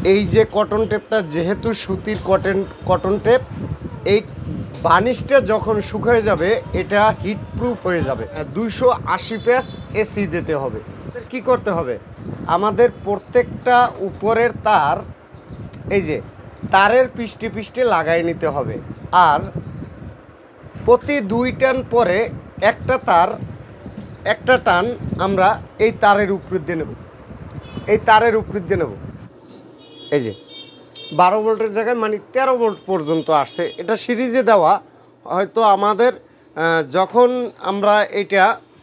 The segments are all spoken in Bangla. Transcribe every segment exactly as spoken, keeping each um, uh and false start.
এই যে কটন টেপটা যেহেতু সুতির কটন কটন টেপ, এই বার্নিশটা যখন শুকিয়ে যাবে এটা হিট প্রুফ হয়ে যাবে। দুইশো আশি পেস এসি দিতে হবে। কি করতে হবে, আমাদের প্রত্যেকটা উপরের তার এই যে তারের পৃষ্ঠে পৃষ্ঠে লাগাই নিতে হবে। আর প্রতি দুই টান পরে একটা তার একটা টান আমরা এই তারের উপর দিয়ে নেব, এই তারের উপর দিয়ে নেব। এই যে বারো ভোল্টের জায়গায় মানে তেরো ভোল্ট পর্যন্ত আসছে। এটা সিরিজে দেওয়া, হয়তো আমাদের যখন আমরা এটা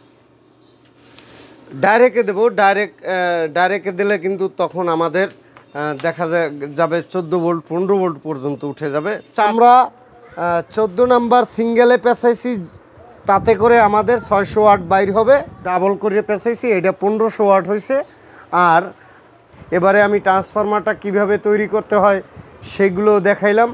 ডাইরেক্টে দেবো, ডাইরেক্ট ডাইরেক্টে দিলে কিন্তু তখন আমাদের দেখা যাবে চোদ্দো ভোল্ট পনেরো ভোল্ট পর্যন্ত উঠে যাবে। আমরা চোদ্দো নাম্বার সিঙ্গেলে পেঁচাইছি, তাতে করে আমাদের ছয়শো ওয়াট বাইর হবে। ডাবল করে পেঁচাইছি, এটা পনেরোশো ওয়াট হয়েছে। আর এবারে আমি ট্রান্সফরমারটা কিভাবে তৈরি করতে হয় সেগুলো দেখাইলাম।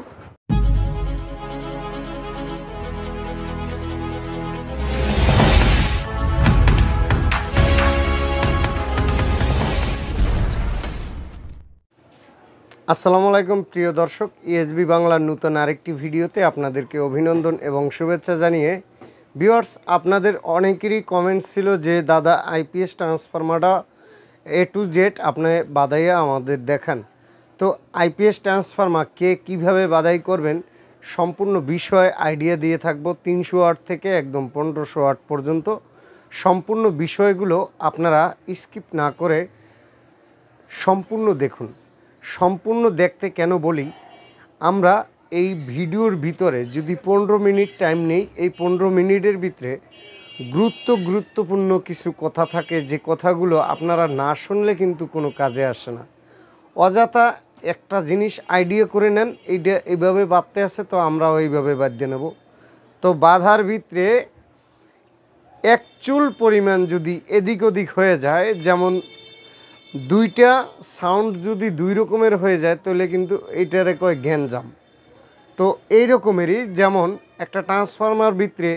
আসসালামু আলাইকুম প্রিয় দর্শক, ইএসবি বাংলার নতুন আরেকটি ভিডিওতে আপনাদেরকে অভিনন্দন এবং শুভেচ্ছা জানিয়ে, ভিউয়ার্স আপনাদের অনেকেরই কমেন্টস ছিল যে দাদা আইপিএস ট্রান্সফরমারটা এ টু জেড আপনি বাদাইয়া আমাদের দেখান। তো আইপিএস ট্রান্সফরমার কে কীভাবে বাদাই করবেন সম্পূর্ণ বিষয় আইডিয়া দিয়ে থাকবো। তিনশো ওয়াট থেকে একদম পনেরোশো ওয়াট পর্যন্ত সম্পূর্ণ বিষয়গুলো আপনারা স্কিপ না করে সম্পূর্ণ দেখুন। সম্পূর্ণ দেখতে কেন বলি, আমরা এই ভিডিওর ভিতরে যদি পনেরো মিনিট টাইম নেই, এই পনেরো মিনিটের ভিতরে গুরুত্ব গুরুত্বপূর্ণ কিছু কথা থাকে, যে কথাগুলো আপনারা না শুনলে কিন্তু কোনো কাজে আসে না। অযথা একটা জিনিস আইডিয়া করে নেন, এইটা এইভাবে বাঁধতে আছে তো আমরাও এইভাবে বাঁধতে নেব। তো বাঁধার ভিতরে এক চুল পরিমাণ যদি এদিক ওদিক হয়ে যায়, যেমন দুইটা সাউন্ড যদি দুই রকমের হয়ে যায় তাহলে কিন্তু এইটারে কয় গ্যাঞ্জাম। তো এই রকমেরই যেমন একটা ট্রান্সফরমার ভিতরে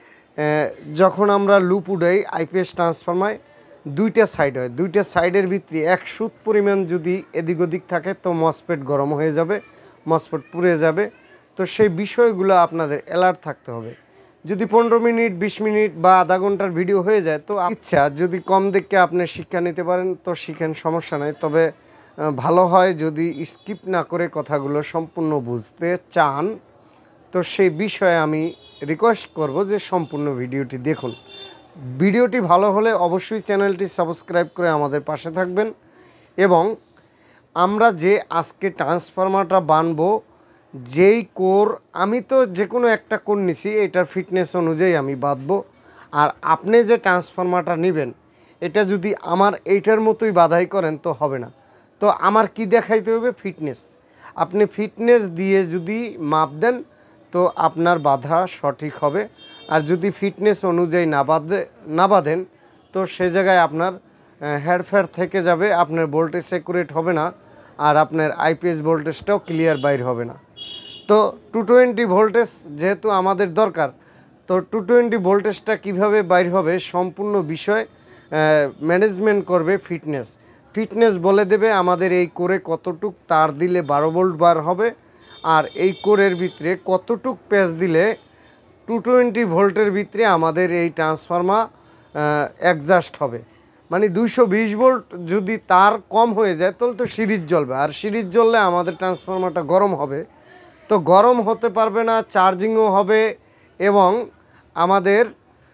যখন আমরা লুপ উড়াই আইপিএস ট্রান্সফরমার দুইটা সাইড হয়, দুইটা সাইডের ভিতরে এক সুত পরিমাণ যদি এদিক ওদিক থাকে তো মসফেট গরম হয়ে যাবে, মসফেট পুড়ে যাবে। তো সেই বিষয়গুলো আপনাদের অ্যালার্ট থাকতে হবে। যদি পনেরো মিনিট বিশ মিনিট বা আধা ঘন্টার ভিডিও হয়ে যায় তো ইচ্ছা যদি কম দেখে আপনি শিক্ষা নিতে পারেন তো শিখেন, সমস্যা নেই। তবে ভালো হয় যদি স্কিপ না করে কথাগুলো সম্পূর্ণ বুঝতে চান, তো সেই বিষয়ে আমি রিকোয়েস্ট করব যে সম্পূর্ণ ভিডিওটি দেখুন। ভিডিওটি ভালো হলে অবশ্যই চ্যানেলটি সাবস্ক্রাইব করে আমাদের পাশে থাকবেন। এবং আমরা যে আজকে ট্রান্সফরমারটা বানবো, যেই কোর আমি তো যে কোনো একটা কোর নিছি, এটার ফিটনেস অনুযায়ী আমি বাঁধবো। আর আপনি যে ট্রান্সফরমারটা নেবেন এটা যদি আমার এইটার মতোই বাধাই করেন তো হবে না। তো আমার কি দেখাইতে হবে, ফিটনেস। আপনি ফিটনেস দিয়ে যদি মাপ দেন তো আপনার বাধা সঠিক হবে। আর যদি ফিটনেস অনুযায়ী না বাঁধে না বাঁধেন তো সে জায়গায় আপনার হেরফের থেকে যাবে, আপনার ভোল্টেজ অ্যাকুরেট হবে না, আর আপনার আইপিএস ভোল্টেজটাও ক্লিয়ার বাইর হবে না। তো টু টোয়েন্টি ভোল্টেজ যেহেতু আমাদের দরকার, তো টু টোয়েন্টি ভোল্টেজটা কীভাবে বাইর হবে সম্পূর্ণ বিষয় ম্যানেজমেন্ট করবে ফিটনেস। ফিটনেস বলে দেবে আমাদের এই কোরে কতটুক তার দিলে বারো ভোল্ট বার হবে, আর এই কোরের ভিতরে কতটুক প্যাচ দিলে টু টোয়েন্টি ভোল্টের ভিতরে আমাদের এই ট্রান্সফরমার অ্যাডজাস্ট হবে। মানে দুইশো বিশ ভোল্ট যদি তার কম হয়ে যায় তাহলে তো সিরিজ জ্বলবে, আর সিরিজ জ্বললে আমাদের ট্রান্সফরমারটা গরম হবে। তো গরম হতে পারবে না, চার্জিংও হবে এবং আমাদের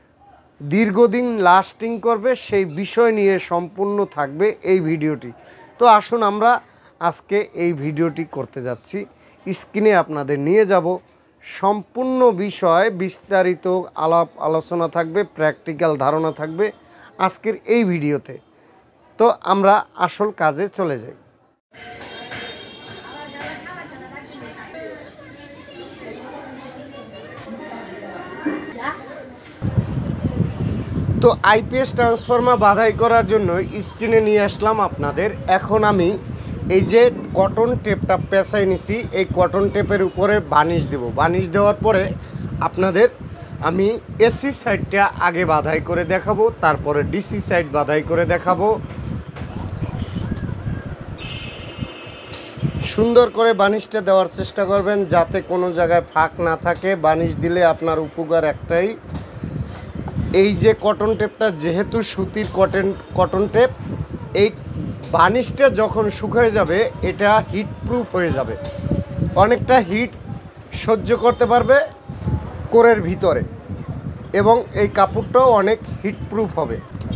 দীর্ঘদিন লাস্টিং করবে, সেই বিষয় নিয়ে সম্পূর্ণ থাকবে এই ভিডিওটি। তো আসুন আমরা আজকে এই ভিডিওটি করতে যাচ্ছি। স্ক্রিনে আপনাদের নিয়ে যাব, সম্পূর্ণ বিষয় বিস্তারিত আলাপ আলোচনা থাকবে, প্র্যাকটিক্যাল ধারণা থাকবে আজকের এই ভিডিওতে। তো আমরা আসল কাজে চলে যাই। তো আইপিএস ট্রান্সফরমার বাধাই করার জন্য স্ক্রিনে নিয়ে আসলাম আপনাদের। এখন আমি এই যে কটন টেপটা পেঁচাই নিছি, এই কটন টেপের উপরে বার্নিশ দেব। বার্নিশ দেওয়ার পরে আপনাদের আমি এসি সাইডটা আগে বাধাই করে দেখাবো, তারপরে ডিসি সাইড বাধাই করে দেখাবো। সুন্দর করে বানিশটা দেওয়ার চেষ্টা করবেন যাতে কোনো জায়গায় ফাঁক না থাকে। বানিশ দিলে আপনার উপকার একটাই, এই যে কটন টেপটা যেহেতু সুতির কটন কটন টেপ, এই বানিশটা যখন শুকিয়ে যাবে এটা হিট প্রুফ হয়ে যাবে, অনেকটা হিট সহ্য করতে পারবে কোরের ভিতরে, এবং এই কাপড়টাও অনেক হিট প্রুফ হবে।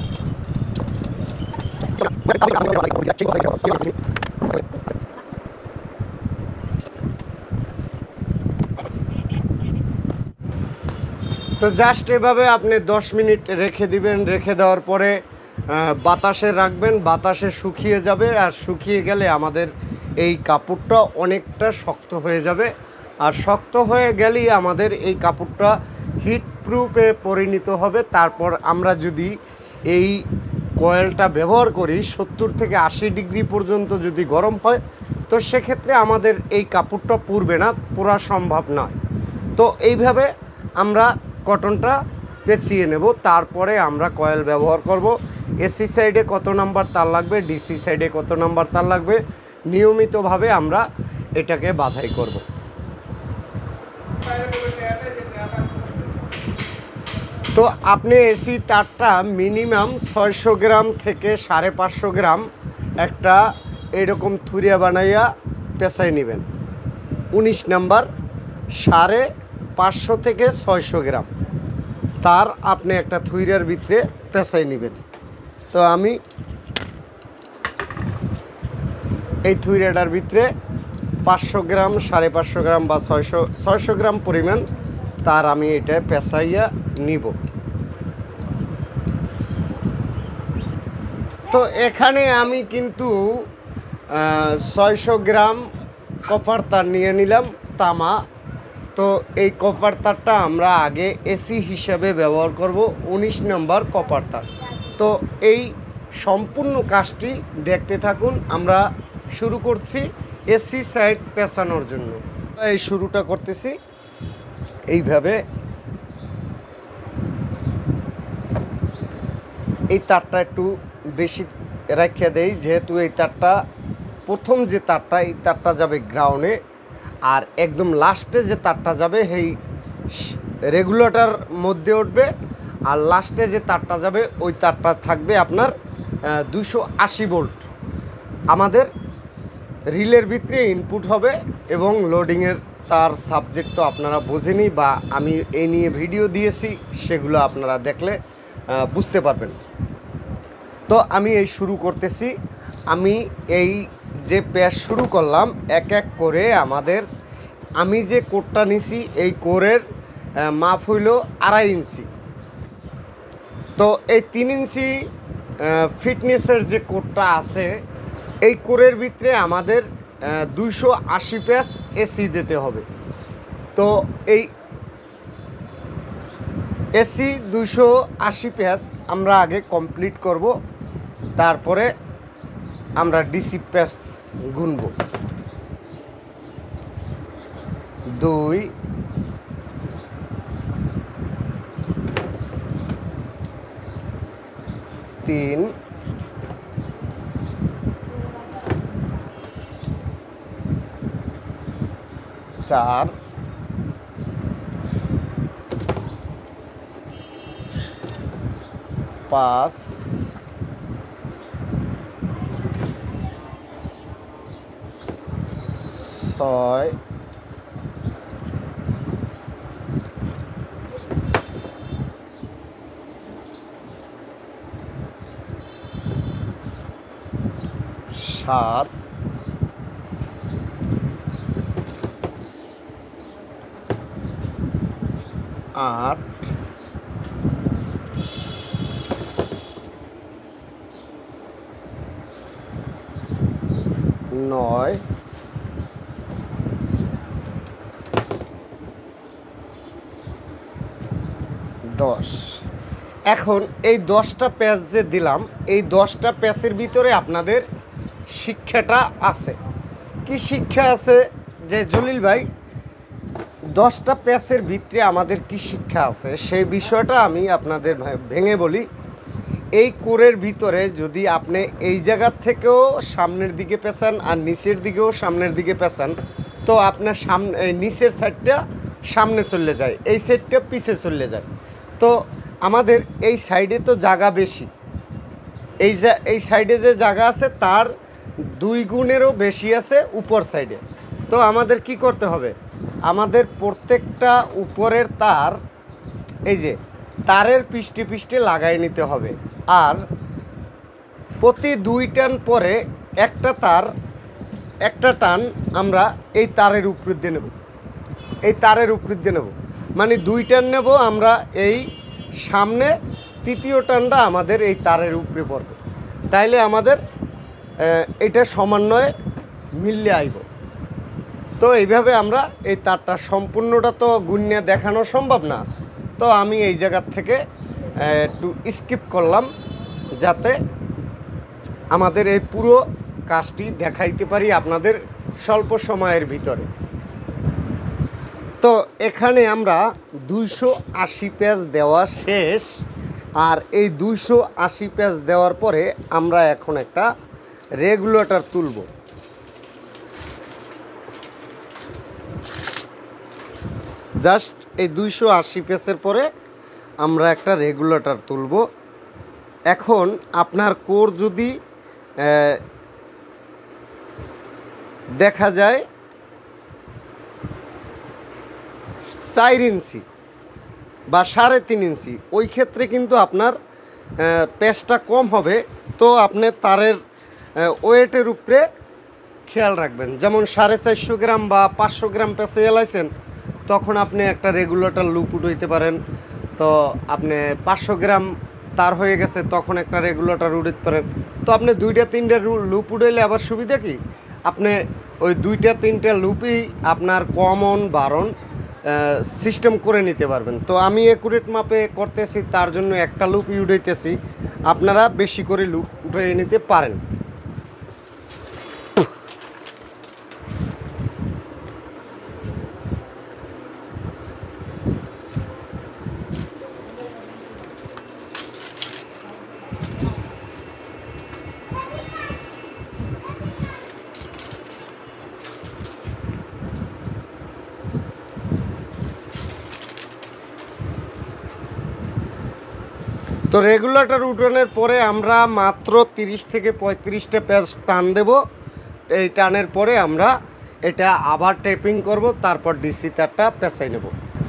তো জাস্ট এভাবে আপনি দশ মিনিট রেখে দিবেন। রেখে দেওয়ার পরে বাতাসে রাখবেন, বাতাসে শুকিয়ে যাবে। আর শুকিয়ে গেলে আমাদের এই কাপড়টা অনেকটা শক্ত হয়ে যাবে। আর শক্ত হয়ে গেলেই আমাদের এই কাপড়টা হিট প্রুফে পরিণত হবে। তারপর আমরা যদি এই কয়েলটা ব্যবহার করি সত্তর থেকে আশি ডিগ্রি পর্যন্ত যদি গরম হয়, তো সেক্ষেত্রে আমাদের এই কাপড়টা পুড়বে না, পোড়া সম্ভব নয়। তো এইভাবে আমরা কটনটা পেঁচিয়ে নেব, তারপরে আমরা কয়েল ব্যবহার করব। এসি সাইডে কত নাম্বার তার লাগবে, ডিসি সাইডে কত নাম্বার তার লাগবে, নিয়মিতভাবে আমরা এটাকে বাঁধাই করব। তো আপনি এসি তারটা মিনিমাম ছয়শো গ্রাম থেকে সাড়ে পাঁচশো গ্রাম একটা এরকম থুরিয়া বানাইয়া পেঁচাই নেবেন। উনিশ নাম্বার সাড়ে পাঁচশো থেকে ছয়শো গ্রাম তার আপনি একটা থুইরার ভিতরে পেঁচাই নেবেন। তো আমি এই থুইরাটার ভিতরে পাঁচশো গ্রাম সাড়ে পাঁচশো গ্রাম বা ছয়শো ছয়শো গ্রাম পরিমাণ তার আমি এটা পেঁচাইয়া নিব। তো এখানে আমি কিন্তু ছয়শো গ্রাম কপার তার নিয়ে নিলাম তামা। তো এই কপার তারটা আমরা আগে এসি হিসাবে ব্যবহার করব, উনিশ নম্বর কপার তার। তো এই সম্পূর্ণ কাজটি দেখতে থাকুন। আমরা শুরু করছি এসি সাইড পেঁচানোর জন্য। এই শুরুটা করতেছি এইভাবে। এই তারটা একটু বেশি রেখে দেই, যেহেতু এই তারটা প্রথম যে তারটা এই তারটা যাবে গ্রাউন্ডে, আর একদম লাস্টে যে তারটা যাবে সেই রেগুলেটর মধ্যে উঠবে। আর লাস্টে যে তারটা যাবে ওই তারটা থাকবে আপনার দুশো আশি ভোল্ট। আমাদের রিলের ভিতরে ইনপুট হবে এবং লোডিংয়ের তার সাবজেক্ট তো আপনারা বোঝেনি, বা আমি এই নিয়ে ভিডিও দিয়েছি, সেগুলো আপনারা দেখলে বুঝতে পারবেন। তো আমি এই শুরু করতেছি। আমি এই যে প্যাচ শুরু করলাম এক এক করে আমাদের, আমি যে কোরটা নিছি এই কোরের মাপ হইল আড়াই ইঞ্চি। তো এই তিন ইঞ্চি ফিটনেসের যে কোরটা আছে এই কোরের ভিতরে আমাদের দুইশো আশি প্যাচ এসি দিতে হবে। তো এই এসি দুইশো আশি প্যাচ আমরা আগে কমপ্লিট করব, তারপরে আমরা ডিসি প্যাচ গুনব। দুই তিন চার পাঁচ ছয় সাত আট নয় দশ। এখন এই দশটা প্যাচ যে দিলাম এই দশটা প্যাচের ভিতরে আপনাদের শিক্ষাটা আছে। কি শিক্ষা আছে যে জলিল ভাই দশটা প্যাচের ভিতরে আমাদের কি শিক্ষা আছে সেই বিষয়টা আমি আপনাদের ভেঙে বলি। এই কোরের ভিতরে যদি আপনি এই জায়গার থেকেও সামনের দিকে পেঁচান আর নিচের দিকেও সামনের দিকে পেঁচান, তো আপনার সামনে নিচের সাইডটা সামনে চলে যায়, এই সাইডটা পিছে চলে যায়। তো আমাদের এই সাইডে তো জায়গা বেশি, এই যে এই সাইডে যে জায়গা আছে তার দুই গুণেরও বেশি আছে উপর সাইডে। তো আমাদের কি করতে হবে, আমাদের প্রত্যেকটা উপরের তার এই যে তারের পৃষ্ঠে পৃষ্ঠে লাগাই নিতে হবে। আর প্রতি দুই টান পরে একটা তার একটা টান আমরা এই তারের উপর দিয়ে নেব, এই তারের উপর দিয়ে নেব, মানে দুই টান নেব আমরা, এই সামনে তৃতীয় টানটা আমাদের এই তারের উপরে পড়বে, তাইলে আমাদের এটা সমন্বয়ে মিললে আইব। তো এইভাবে আমরা এই তারটা সম্পূর্ণটা তো গুণিয়ে দেখানো সম্ভব না, তো আমি এই জায়গার থেকে একটু স্কিপ করলাম যাতে আমাদের এই পুরো কাজটি দেখাইতে পারি আপনাদের স্বল্প সময়ের ভিতরে। তো এখানে আমরা দুইশো আশি পেজ দেওয়া শেষ, আর এই দুইশো আশি পেজ দেওয়ার পরে আমরা এখন একটা রেগুলেটর তুলব। জাস্ট এই দুইশো আশি পেজের পরে আমরা একটা রেগুলেটর তুলব। এখন আপনার কোর যদি দেখা যায় চার ইঞ্চি বা সাড়ে তিন ইঞ্চি, ওই ক্ষেত্রে কিন্তু আপনার পেজটা কম হবে। তো আপনি তারের ওয়েটের উপরে খেয়াল রাখবেন, যেমন সাড়ে চারশো গ্রাম বা পাঁচশো গ্রাম পেঁচে এলাইছেন, তখন আপনি একটা রেগুলেটর লুপ উঠাইতে পারেন। তো আপনি পাঁচশো গ্রাম তার হয়ে গেছে, তখন একটা রেগুলেটর উঠাইতে পারেন। তো আপনি দুইটা তিনটা লুপ উঠাইলে আবার সুবিধা কি, আপনি ওই দুইটা তিনটা লুপই আপনার কমন বারণ সিস্টেম করে নিতে পারবেন। তো আমি একুরেট মাপে করতেছি, তার জন্য একটা লুপ উঠাইতেছি, আপনারা বেশি করে লুপ উঠিয়ে নিতে পারেন। তো রেগুলেটর উঠানোর পরে আমরা মাত্র তিরিশ থেকে পঁয়ত্রিশটা পেজ টান দেব। এই টানের পরে আমরা এটা আবার টেপিং করব, তারপর ডিসি তারটা পেঁচাই নেব।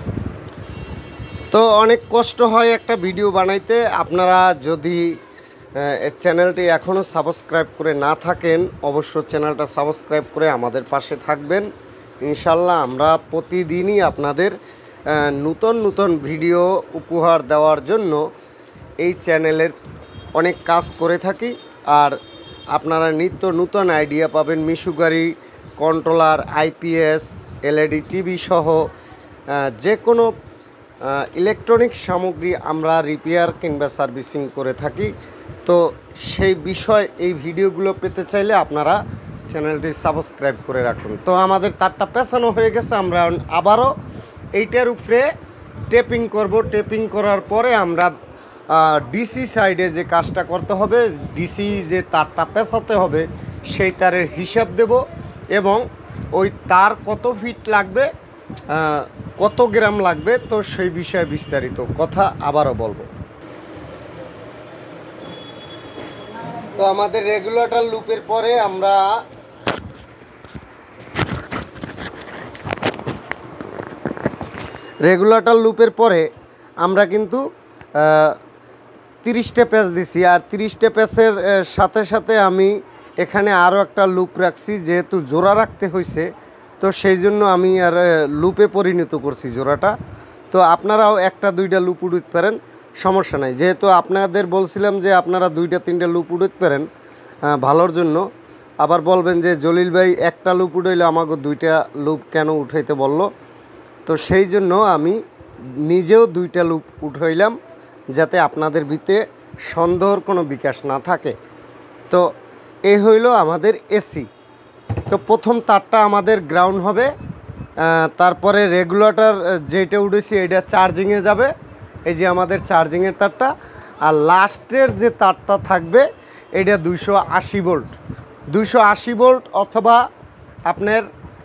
তো অনেক কষ্ট হয় একটা ভিডিও বানাইতে। আপনারা যদি চ্যানেলটি এখনও সাবস্ক্রাইব করে না থাকেন, অবশ্য চ্যানেলটা সাবস্ক্রাইব করে আমাদের পাশে থাকবেন। ইনশাল্লাহ আমরা প্রতিদিনই আপনাদের নূতন নূতন ভিডিও উপহার দেওয়ার জন্য এই চ্যানেলের অনেক কাজ করে থাকি। আর আপনারা নিত্য নূতন আইডিয়া পাবেন, মিশু গাড়ি, কন্ট্রোলার, আইপিএস, এলইডি টিভি সহ যে কোনো ইলেকট্রনিক সামগ্রী আমরা রিপেয়ার কিংবা সার্ভিসিং করে থাকি। তো সেই বিষয় এই ভিডিওগুলো পেতে চাইলে আপনারা চ্যানেলটি সাবস্ক্রাইব করে রাখুন। তো আমাদের তারটা পেছানো হয়ে গেছে, আমরা আবারও এইটার উপরে টেপিং করব। টেপিং করার পরে আমরা ডিসি সাইডে যে কাজটা করতে হবে, ডিসি যে তারটা পেঁচাতে হবে সেই তারের হিসাব দেব, এবং ওই তার কত ফিট লাগবে, কত গ্রাম লাগবে, তো সেই বিষয়ে বিস্তারিত কথা আবারও বলবো। তো আমাদের রেগুলেটর লুপের পরে আমরা রেগুলেটর লুপের পরে আমরা কিন্তু তিরিশটা পেজ দিছি, আর তিরিশটা পেজের সাথে সাথে আমি এখানে আরও একটা লুপ রাখছি, যেহেতু জোড়া রাখতে হয়েছে, তো সেই জন্য আমি আর লুপে পরিণত করছি জোড়াটা। তো আপনারাও একটা দুইটা লুপ উঠাতে পারেন, সমস্যা নাই। যেহেতু আপনাদের বলছিলাম যে আপনারা দুইটা তিনটা লুপ উঠাতে পারেন ভালোর জন্য, আবার বলবেন যে জলিল ভাই একটা লুপ উঠাইলে আমাকে দুইটা লুপ কেন উঠাইতে বলল। তো সেই জন্য আমি নিজেও দুইটা লুপ উঠাইলাম, যাতে আপনাদের ভিতরে সন্দেহর কোনো বিকাশ না থাকে। তো এই হইল আমাদের এসি। তো প্রথম তারটা আমাদের গ্রাউন্ড হবে, তারপরে রেগুলেটর যেটা উঠেছি এটা চার্জিংয়ে যাবে, এই যে আমাদের চার্জিংয়ের তারটা। আর লাস্টের যে তারটা থাকবে এটা দুইশো আশি ভোল্ট দুইশো আশি ভোল্ট অথবা আপনার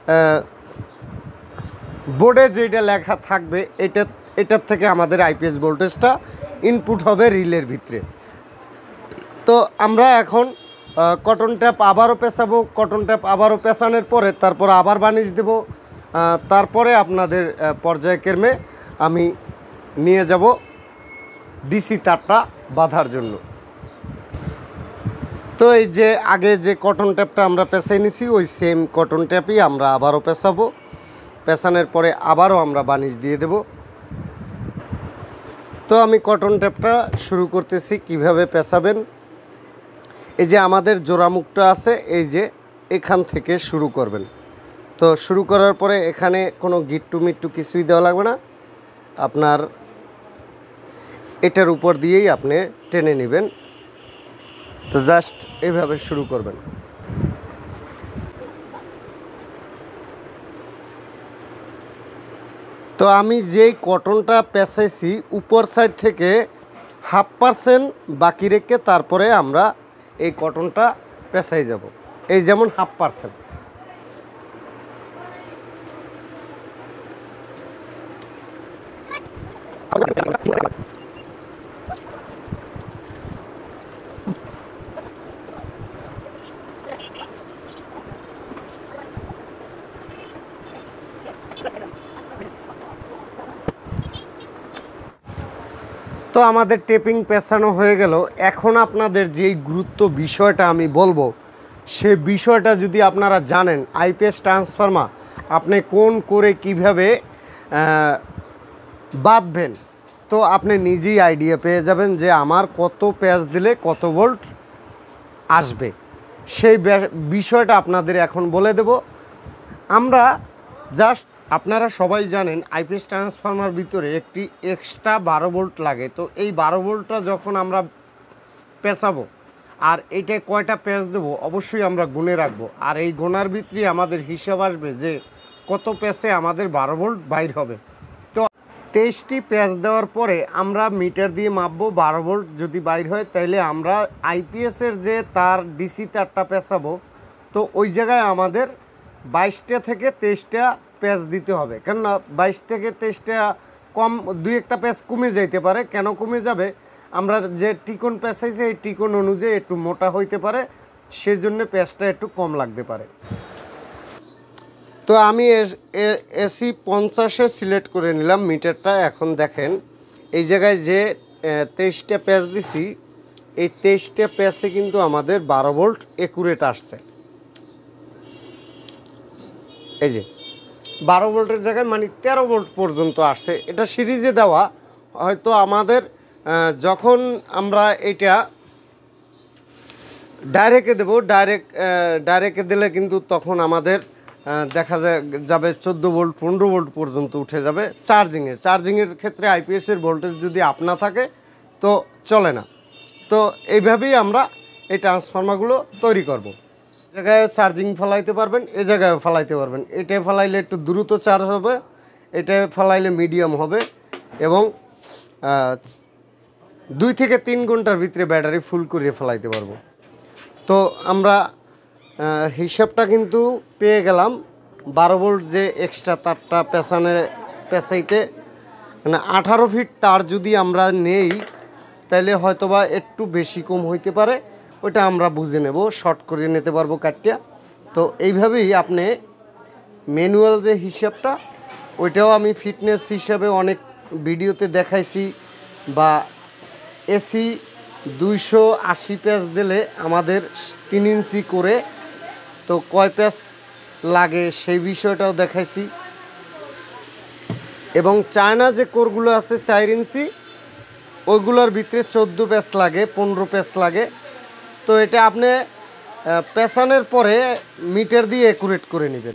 বোর্ডে যেটা লেখা থাকবে এটা এটার থেকে আমাদের আইপিএস ভোল্টেজটা ইনপুট হবে রিলের ভিতরে। তো আমরা এখন কটন ট্যাপ আবারও পেঁচাবো, কটন ট্যাপ আবারও পেঁচানোর পরে তারপর আবার বানিশ দেব, তারপরে আপনাদের পর্যায়ক্রমে আমি নিয়ে যাব ডিসি তারটা বাঁধার জন্য। তো এই যে আগে যে কটন ট্যাপটা আমরা পেঁচাই নিছি ওই সেম কটন ট্যাপই আমরা আবারও পেঁচাবো, পেঁচানোর পরে আবারও আমরা বানিশ দিয়ে দেব। তো আমি কটন ট্যাপটা শুরু করতেছি কিভাবে পেঁচাবেন। এই যে আমাদের জোড়ামুখটা আছে, এই যে এখান থেকে শুরু করবেন। তো শুরু করার পরে এখানে কোনো গিট্টু মিট্টু কিছুই দেওয়া লাগবে না, আপনার এটার উপর দিয়েই আপনি টেনে নেবেন। তো জাস্ট এইভাবে শুরু করবেন। তো আমি যেই কটনটা পেঁচাইছি উপর সাইড থেকে হাফ পার্সেন্ট বাকি রেখে তারপরে আমরা এই কটনটা পেঁচাই যাব, এই যেমন হাফ পার্সেন্ট। তো আমাদের টেপিং পেঁচানো হয়ে গেল। এখন আপনাদের যেই গুরুত্ব বিষয়টা আমি বলবো, সে বিষয়টা যদি আপনারা জানেন আইপিএস ট্রান্সফরমার আপনি কোন করে কিভাবে বাঁধবেন, তো আপনি নিজেই আইডিয়া পেয়ে যাবেন যে আমার কত প্যাচ দিলে কত ভোল্ট আসবে। সেই বিষয়টা আপনাদের এখন বলে দেব। আমরা জাস্ট, আপনারা সবাই জানেন আইপিএস ট্রান্সফরমার ভিতরে একটি এক্সট্রা বারো ভোল্ট লাগে। তো এই বারো ভোল্টটা যখন আমরা পেঁচাবো আর এইটায় কয়টা প্যাচ দেবো অবশ্যই আমরা গুনে রাখবো, আর এই গোনার ভিতরে আমাদের হিসাব আসবে যে কত প্যাচে আমাদের বারো ভোল্ট বাইর হবে। তো তেইশটি প্যাচ দেওয়ার পরে আমরা মিটার দিয়ে মাপবো, বারো ভোল্ট যদি বাইর হয় তাইলে আমরা আইপিএসের যে তার ডিসি তারটা পেঁচাবো, তো ওই জায়গায় আমাদের বাইশটা থেকে তেইশটা প্যাচ দিতে হবে। কেননা বাইশ থেকে তেইশটা কম, দুই একটা প্যাচ কমে যাইতে পারে। কেন কমে যাবে, আমরা যে টিকন পেঁচাইছি এই টিকন অনুযায়ী একটু মোটা হইতে পারে, সেজন্য প্যাচটা একটু কম লাগতে পারে। তো আমি এসি পঞ্চাশে সিলেক্ট করে নিলাম মিটারটা। এখন দেখেন এই জায়গায় যে তেইশটা প্যাচ দিছি, এই তেইশটা প্যাচে কিন্তু আমাদের বারো ভোল্ট একুরেট আসছে। এই যে বারো ভোল্টের জায়গায় মানে তেরো ভোল্ট পর্যন্ত আসছে। এটা সিরিজে দেওয়া, হয়তো আমাদের যখন আমরা এটা ডাইরেক্টে দেবো, ডাইরেক্ট ডাইরেক্টে দিলে কিন্তু তখন আমাদের দেখা যাবে চোদ্দো ভোল্ট পনেরো ভোল্ট পর্যন্ত উঠে যাবে চার্জিংয়ে। চার্জিংয়ের ক্ষেত্রে আইপিএসের ভোল্টেজ যদি আপ না থাকে তো চলে না। তো এইভাবেই আমরা এই ট্রান্সফর্মারগুলো তৈরি করব। জায়গায় চার্জিং ফেলাইতে পারবেন, এ জায়গায় ফেলাইতে পারবেন। এটায় ফেলাইলে একটু দ্রুত চার্জ হবে, এটায় ফেলাইলে মিডিয়াম হবে, এবং দুই থেকে তিন ঘন্টার ভিতরে ব্যাটারি ফুল করিয়ে ফেলাইতে পারবো। তো আমরা হিসাবটা কিন্তু পেয়ে গেলাম। বারো ভোল্ট যে এক্সট্রা তারটা পেছানে পেঁচাইতে মানে আঠারো ফিট তার যদি আমরা নেই তাহলে হয়তোবা একটু বেশি কম হইতে পারে, ওটা আমরা বুঝে নেব, শর্ট করে নিতে পারবো কাটটা। তো এইভাবেই আপনি ম্যানুয়াল যে হিসাবটা, ওইটাও আমি ফিটনেস হিসাবে অনেক ভিডিওতে দেখাইছি। বা এসি দুইশো আশি প্যাচ দিলে আমাদের তিন ইঞ্চি করে, তো কয় প্যাচ লাগে সেই বিষয়টাও দেখাইছি। এবং চায়না যে কোরগুলো আছে চার ইঞ্চি, ওইগুলোর ভিতরে চোদ্দো প্যাচ লাগে, পনেরো প্যাচ লাগে। তো এটা আপনি পেছানোর পরে মিটার দিয়ে একুরেট করে নেবেন।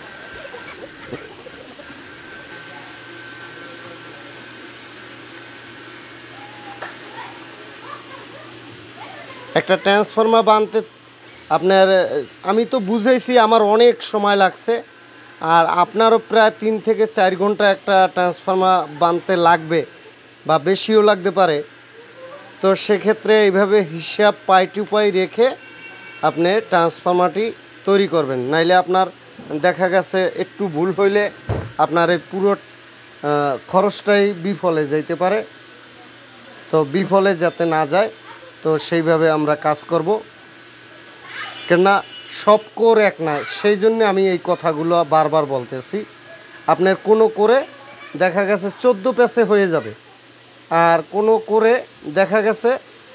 একটা ট্রান্সফর্মার বানতে আপনার, আমি তো বুঝাইছি আমার অনেক সময় লাগছে, আর আপনারও প্রায় তিন থেকে চার ঘন্টা একটা ট্রান্সফর্মার বানতে লাগবে, বা বেশিও লাগতে পারে। তো সেক্ষেত্রে এইভাবে হিসাব পাই টু পাই রেখে আপনি ট্রান্সফরমারটি তৈরি করবেন, নাইলে আপনার দেখা গেছে একটু ভুল হইলে আপনার এই পুরো খরচটাই বিফলে যাইতে পারে। তো বিফলে যাতে না যায় তো সেইভাবে আমরা কাজ করব, কেননা সব কোর এক না, সেই জন্য আমি এই কথাগুলো বারবার বলতেছি। আপনার কোনো করে দেখা গেছে চোদ্দো প্যাসে হয়ে যাবে, আর কোনো করে দেখা গেছে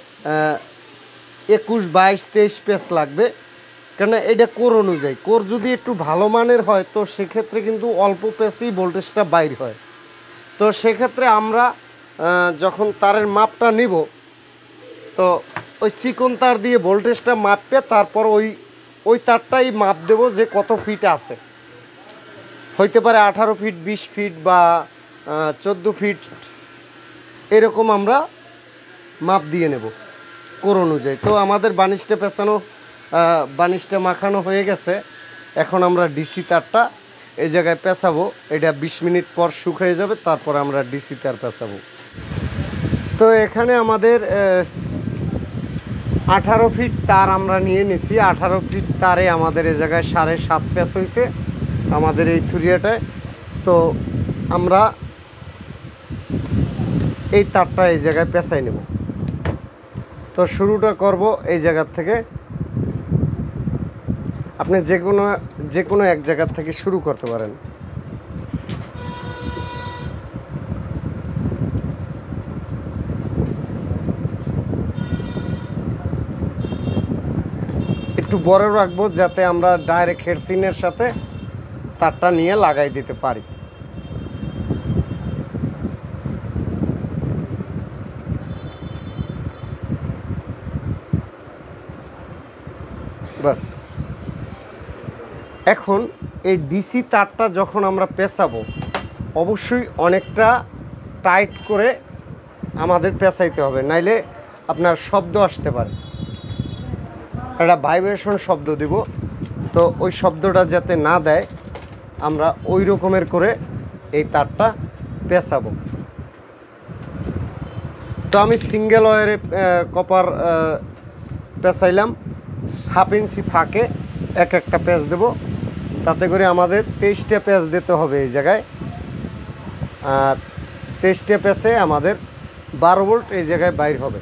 একুশ বাইশ তেইশ প্যাস লাগবে, কেন এটা কোর অনুযায়ী। কোর যদি একটু ভালো মানের হয় তো সেক্ষেত্রে কিন্তু অল্প প্যাসেই ভোল্টেজটা বাইর হয়। তো সেক্ষেত্রে আমরা যখন তারের মাপটা নিব তো ওই চিকন তার দিয়ে ভোল্টেজটা মাপবে, তারপর ওই ওই তারটাই মাপ দেব যে কত ফিট আছে, হইতে পারে আঠারো ফিট বিশ ফিট বা চোদ্দো ফিট, এরকম আমরা মাপ দিয়ে নেব কোর অনুযায়ী। তো আমাদের বানিশটা পেঁচানো বানিশটা মাখানো হয়ে গেছে, এখন আমরা ডিসি তারটা এই জায়গায় পেঁচাবো। এটা বিশ মিনিট পর শুকিয়ে যাবে, তারপর আমরা ডিসি তার পেঁচাবো। তো এখানে আমাদের আঠারো ফিট তার আমরা নিয়ে নিছি। আঠারো ফিট তারে আমাদের এই জায়গায় সাড়ে সাত প্যাচ হয়েছে আমাদের এই থুরিয়াটায়। তো আমরা এই তারটা এই জায়গায় পেঁচাই নেব। তো শুরুটা করব এই জায়গার থেকে, আপনি যে কোনো যে কোনো এক জায়গার থেকে শুরু করতে পারেন। একটু বড় রাখবো যাতে আমরা ডাইরেক্ট হেডসিনের সাথে তারটা নিয়ে লাগাই দিতে পারি। বাস, এখন এই ডিসি তারটা যখন আমরা পেঁচাবো অবশ্যই অনেকটা টাইট করে আমাদের পেঁচাইতে হবে, নাইলে আপনার শব্দ আসতে পারে, একটা ভাইব্রেশন শব্দ দিব। তো ওই শব্দটা যাতে না দেয় আমরা ওই রকমের করে এই তারটা পেঁচাবো। তো আমি সিঙ্গেল ওয়ারে কপার পেঁচাইলাম, হাফ ইঞ্চি ফাঁকে এক একটা প্যাচ দেব, তাতে করে আমাদের তেইশটা প্যাচ দিতে হবে এই জায়গায়। আর তেইশটা প্যাচে আমাদের বারো ভোল্ট এই জায়গায় বাইর হবে।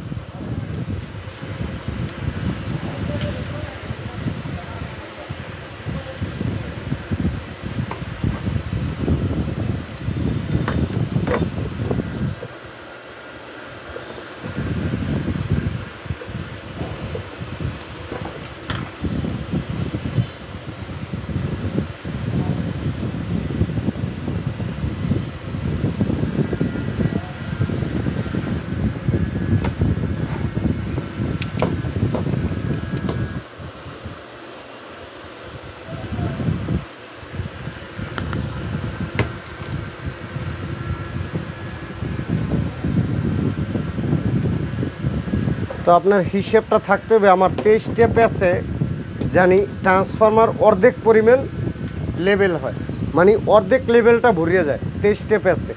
তো আপনার হিসেবটা থাকতে হবে আমার তেইশটা প্যাচে জানি ট্রান্সফরমার অর্ধেক পরিমাণ লেভেল হয়, মানে অর্ধেক লেভেলটা ভরিয়ে যায় তেইশটা প্যাচে।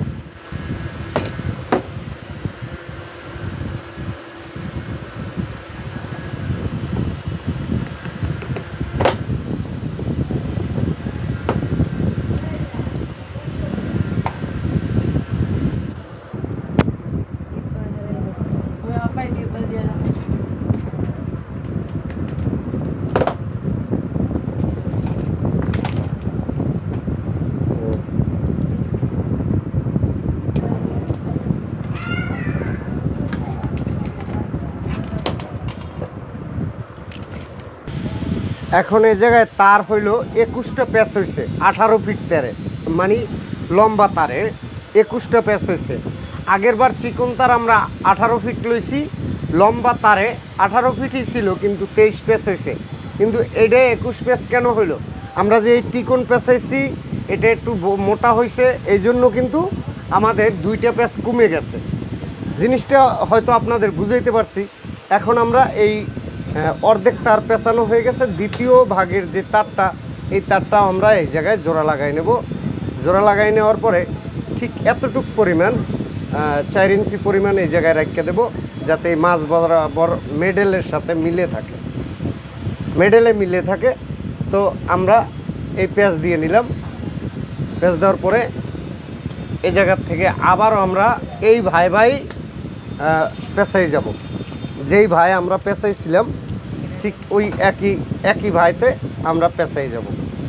এখন এই জায়গায় তার হইল একুশটা প্যাচ হয়েছে আঠারো ফিট তারে, মানে লম্বা তারে একুশটা প্যাচ হয়েছে। আগের বার চিকন তার আমরা আঠারো ফিট লইছি, লম্বা তারে আঠারো ফিটই ছিল কিন্তু তেইশ প্যাচ হয়েছে। কিন্তু এটা একুশ প্যাচ কেন হইল? আমরা যে এই টিকন পেঁচাইছি এটা একটু মোটা হয়েছে, এই জন্য কিন্তু আমাদের দুইটা প্যাচ কমে গেছে। জিনিসটা হয়তো আপনাদের বুঝাইতে পারছি। এখন আমরা এই অর্ধেক তার পেঁচানো হয়ে গেছে, দ্বিতীয় ভাগের যে তারটা এই তারটা আমরা এই জায়গায় জোড়া লাগাই নেব। জোড়া লাগাই নেওয়ার পরে ঠিক এতটুক পরিমাণ চার ইঞ্চি পরিমাণ এই জায়গায় রেখে দেব। যাতে এই মাছ বরাবর মেডেলের সাথে মিলে থাকে, মেডেলে মিলে থাকে। তো আমরা এই পেঁচ দিয়ে নিলাম। পেঁচ দেওয়ার পরে এই জায়গার থেকে আবারও আমরা এই ভাই ভাই পেঁচাই যাব। যেই ভাই আমরা পেঁচাইছিলাম ঠিক ওই একই একই ভাইতে আমরা পেঁচাই যাব।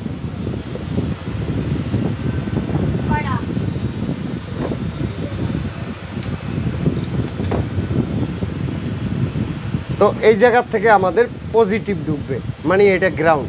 তো এই জায়গা থেকে আমাদের পজিটিভ ঢুকবে, মানে এটা গ্রাউন্ড।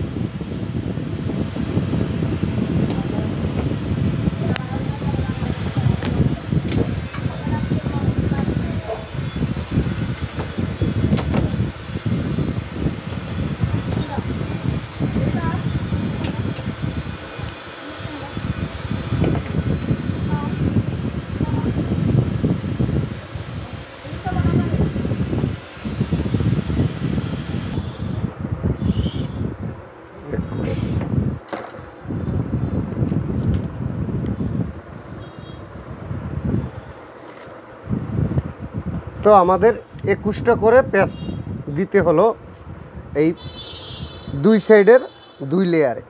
তো আমাদের একুশটা করে প্যাচ দিতে হলো এই দুই সাইডের দুই লেয়ারে।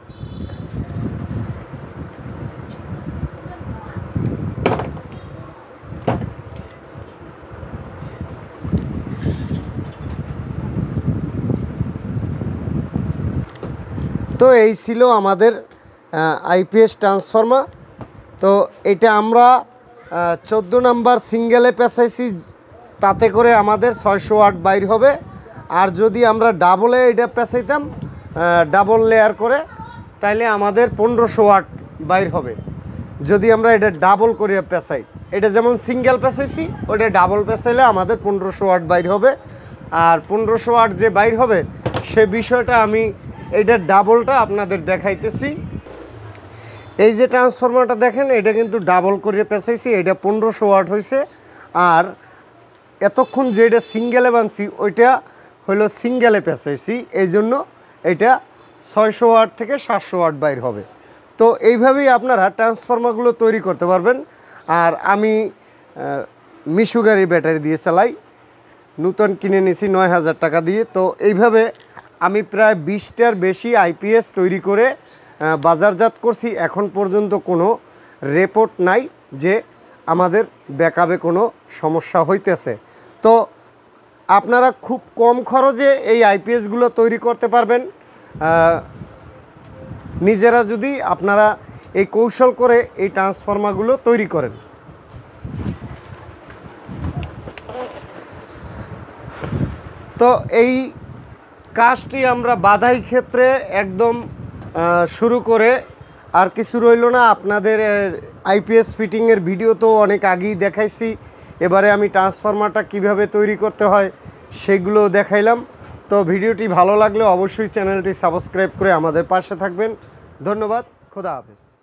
তো এই ছিল আমাদের আইপিএস ট্রান্সফর্মার। তো এটা আমরা চোদ্দো নাম্বার সিঙ্গেলে পেঁচাইছি, তাতে করে আমাদের ছয়শো ওয়াট বাইর হবে। আর যদি আমরা ডাবলে এটা পেঁচাইতাম ডাবল লেয়ার করে, তাইলে আমাদের পনেরোশো ওয়াট বাইর হবে। যদি আমরা এটা ডাবল করে পেঁচাই, এটা যেমন সিঙ্গেল পেঁচাইছি ওটা ডাবল পেঁচাইলে আমাদের পনেরোশো ওয়াট বাইর হবে। আর পনেরোশো ওয়াট যে বাইর হবে সে বিষয়টা আমি এইটার ডাবলটা আপনাদের দেখাইতেছি। এই যে ট্রান্সফরমারটা দেখেন, এটা কিন্তু ডাবল করে পেঁচাইছি, এটা পনেরোশো ওয়াট হয়েছে। আর এতক্ষণ যে এটা সিঙ্গেলে বানছি ওইটা হলো সিঙ্গেলে পেঁচাইছি, এই জন্য এটা ছয়শো ওয়াট থেকে সাতশো ওয়াট বাইর হবে। তো এইভাবেই আপনারা ট্রান্সফরমারগুলো তৈরি করতে পারবেন। আর আমি মিশুগারি ব্যাটারি দিয়ে চালাই, নূতন কিনে নিয়েছি নয় হাজার টাকা দিয়ে। তো এইভাবে আমি প্রায় বিশটার বেশি আইপিএস তৈরি করে বাজারজাত করছি। এখন পর্যন্ত কোনো রিপোর্ট নাই যে আমাদের ব্যাকআপে কোনো সমস্যা হইতেছে। তো আপনারা খুব কম খরচে এই আইপিএসগুলো তৈরি করতে পারবেন নিজেরা, যদি আপনারা এই কৌশল করে এই ট্রান্সফরমারগুলো তৈরি করেন। তো এই কাজটি আমরা বাধাই ক্ষেত্রে একদম শুরু করে আর কিছু রইল না। আপনাদের আইপিএস ফিটিংয়ের ভিডিও তো অনেক আগেই দেখাইছি, এবারে আমি ট্রান্সফরমারটা কিভাবে তৈরি করতে হয় সেগুলো দেখাইলাম। তো ভিডিওটি ভালো লাগলে অবশ্যই চ্যানেলটি সাবস্ক্রাইব করে আমাদের পাশে থাকবেন। ধন্যবাদ, খোদা হাফেজ।